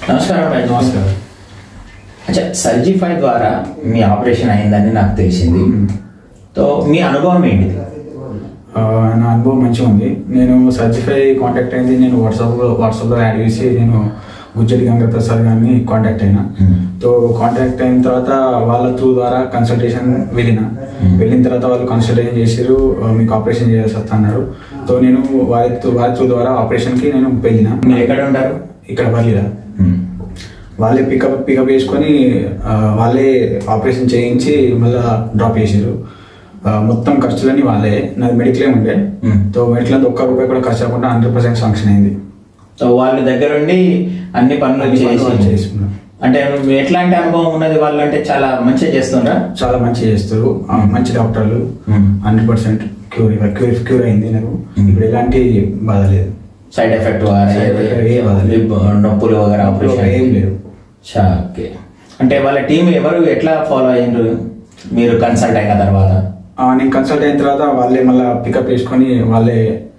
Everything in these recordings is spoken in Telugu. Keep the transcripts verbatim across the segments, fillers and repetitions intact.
నమస్కారం రాజు. నమస్కారం. అచ్చా, సర్జిఫై ద్వారా మీ ఆపరేషన్ అయిందని నాకు తెలిసింది. సో మీ అనుభవం ఏంటి? నా అనుభవం మంచిగా ఉంది. నేను సర్జిఫై కాంటాక్ట్ అయింది, నేను వాట్సాప్లో వాట్సాప్లో యాడ్ చేసి నేను గుజ్జటి గంగా ప్రసాద్ గారిని కాంటాక్ట్ అయినా. సో కాంటాక్ట్ అయిన తర్వాత వాళ్ళ త్రూ ద్వారా కన్సల్టేషన్ వెళ్ళిన వెళ్ళిన తర్వాత వాళ్ళు కన్సల్టేషన్ చేసారు, మీకు ఆపరేషన్ చేయాల్సి వస్తా అన్నారు. సో నేను వారి వారి త్రూ ద్వారా ఆపరేషన్కి నేను వెళ్ళిన. మీరు ఎక్కడ ఉంటారు? ఇక్కడ బర్లీలా. వాళ్ళే పికప్ పికప్ చేసుకొని వాళ్ళే ఆపరేషన్ చేయించి మళ్ళీ డ్రాప్ చేసారు. మొత్తం ఖర్చులన్నీ వాళ్ళే. నాది మెడిక్లెయిమ్ ఉండే. సో మెడిక్లెయిమ్ ఒక్క రూపాయి కూడా ఖర్చు అవ్వకుండా హండ్రెడ్ పర్సెంట్ శాంక్షన్ అయింది. సో వాళ్ళ దగ్గర ఉండి అన్ని పనులు చేసుకున్నారు. అంటే ఎట్లాంటి అనుభవం ఉన్నది వాళ్ళు? అంటే చాలా మంచిగా చేస్తున్నారా? చాలా మంచిగా చేస్తారు, మంచి డాక్టర్లు. Hundred percent cure cure cure అయింది నాకు. ఇప్పుడు ఎలాంటి బాధ లేదు, సైడ్ ఎఫెక్ట్ నొప్పులు ఆపరేషన్ ఏం లేదు. ఓకే. అంటే వాళ్ళ టీం ఎవరు ఎట్లా ఫాలో అయ్యారు మీరు కన్సల్ట్ అయిన తర్వాత? నేను కన్సల్ట్ అయిన తర్వాత వాళ్ళే మళ్ళీ పికప్ చేసుకొని వాళ్ళే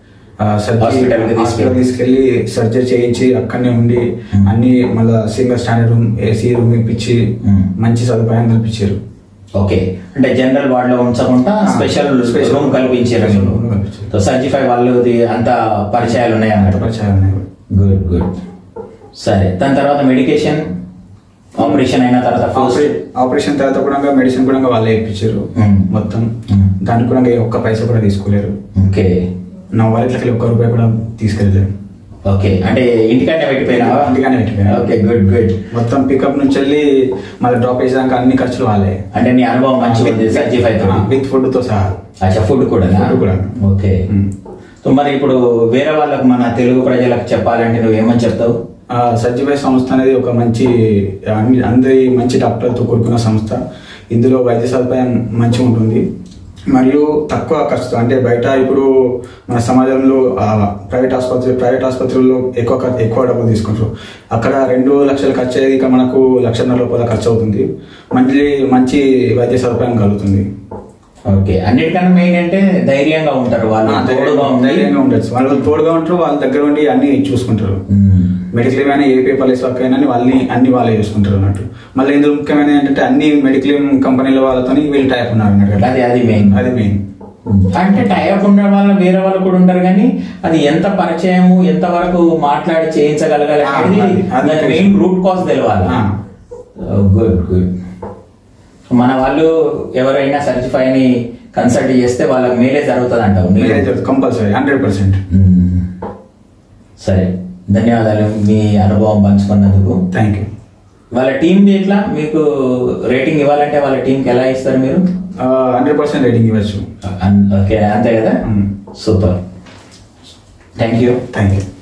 హాస్పిటల్ తీసుకెళ్లి సర్జరీ చేయించి అక్కడనే ఉండి అన్ని మళ్ళీ single standard room, AC room ఇప్పించి మంచి సదుపాయం కల్పించారు. ఓకే. అంటే జనరల్ వార్డ్ లో ఉంచకుండా స్పెషల్ స్పెషల్ రూమ్ కల్పించారు. సో సర్జిఫై వాళ్ళది అంత పరిచయాలు ఉన్నాయి అన్నట్టు? పరిచయాలు ఉన్నాయి. Good good. సరే, దాని తర్వాత మెడికేషన్ ఆపరేషన్ అయిన తర్వాత ఆపరేషన్ తర్వాత కూడా మెడిసిన్ కూడా వాళ్ళే ఇప్పించారు మొత్తం. దానికి కూడా ఒక్క పైసా కూడా తీసుకోలేరు. ఓకే. నా వాళ్ళకి ఒక్క రూపాయి కూడా తీసుకెళ్ళలేరు. ఓకే. అంటే ఇంటికానే పెట్టిపోయినా? ఇంటికానే పెట్టిపోయినా. Okay, good good. మొత్తం పికప్ నుంచి వెళ్ళి మళ్ళీ డ్రాప్ చేసాక అన్ని ఖర్చులు వాళ్ళే. అంటే నీ అనుభవం మంచిగా ఉంది సర్జిఫై తో? విత్ ఫుడ్ తో సహా. అచ్చా, ఫుడ్ కూడా? ఫుడ్ కూడా. ఓకే. సో మరి ఇప్పుడు వేరే వాళ్ళకు, మన తెలుగు ప్రజలకు చెప్పాలంటే నువ్వు ఏమని చెప్తావు? సర్జిఫై సంస్థ అనేది ఒక మంచి అందరి మంచి డాక్టర్తో కూడుకున్న సంస్థ. ఇందులో వైద్య సదుపాయం మంచిగా ఉంటుంది మరియు తక్కువ ఖర్చు. అంటే బయట ఇప్పుడు మన సమాజంలో ప్రైవేట్ ఆసుపత్రి ప్రైవేట్ ఆసుపత్రుల్లో ఎక్కువ ఎక్కువ డబ్బులు తీసుకుంటారు. అక్కడ రెండు లక్షలు ఖర్చు అయ్యేది ఇక్కడ మనకు లక్షన్నర రూపాయల ఖర్చు అవుతుంది. మళ్ళీ మంచి వైద్య సదుపాయం కలుగుతుంది. ఓకే. అన్నిటికన్నా మెయిన్ అంటే ధైర్యంగా ఉంటారు వాళ్ళు, ధైర్యంగా ఉండొచ్చు. వాళ్ళు తోడుగా ఉంటారు, వాళ్ళ దగ్గర ఉండి అన్ని చూసుకుంటారు. మెడిక్లెయిమ్ అయినా ఏ పేపర్లెస్ వర్క్ అయినా వాళ్ళని అన్ని వాళ్ళే చూసుకుంటారు అన్నట్టు. మళ్ళీ ఇందులో ముఖ్యమైన ఏంటంటే అన్ని మెడిక్లెయిమ్ కంపెనీల వాళ్ళతో వీళ్ళు టైప్ ఉన్నారు అన్నట్టు. అది అది మెయిన్ అది మెయిన్ అంటే టైప్ ఉన్న వాళ్ళు వేరే వాళ్ళు కూడా ఉంటారు, కానీ అది ఎంత పరిచయము, ఎంత వరకు మాట్లాడి చేయించగలగాలి అనేది మెయిన్ రూట్ కాజ్ తెలియాలి. Good good. మన వాళ్ళు ఎవరైనా సర్జిఫై అని కన్సల్ట్ చేస్తే వాళ్ళకి మేలే జరుగుతుంది అంటావు? Compulsory, hundred percent. సరే, ధన్యవాదాలు మీ అనుభవం పంచుకున్నందుకు. Thank you. వాళ్ళ టీం ఎట్లా, మీకు రేటింగ్ ఇవ్వాలంటే వాళ్ళ టీంకి ఎలా ఇస్తారు మీరు? హండ్రెడ్ పర్సెంట్ రేటింగ్ ఇవ్వచ్చు. ఓకే, అంతే కదా? Super. Thank you. Thank you.